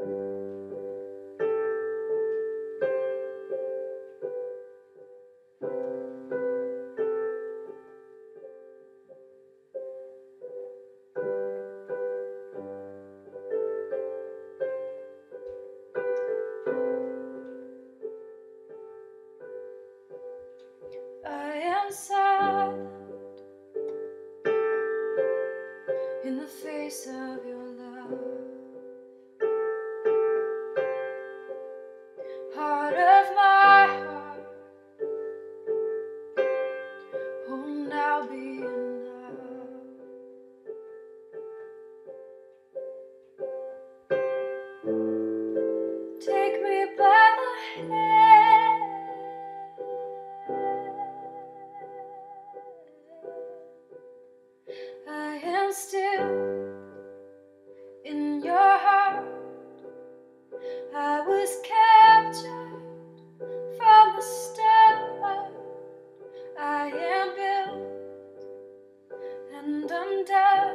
I am silent in the face of your love. Heart of my heart, oh now be enough. Take me by the hand, I am still in your heart. I was captured from the start. I am built and undone.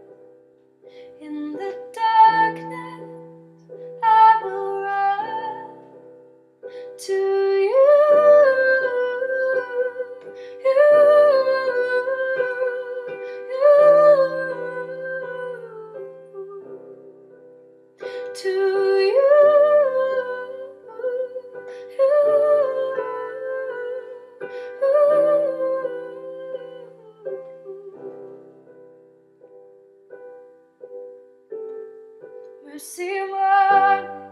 In the darkness I will run to you, to you, mercy one.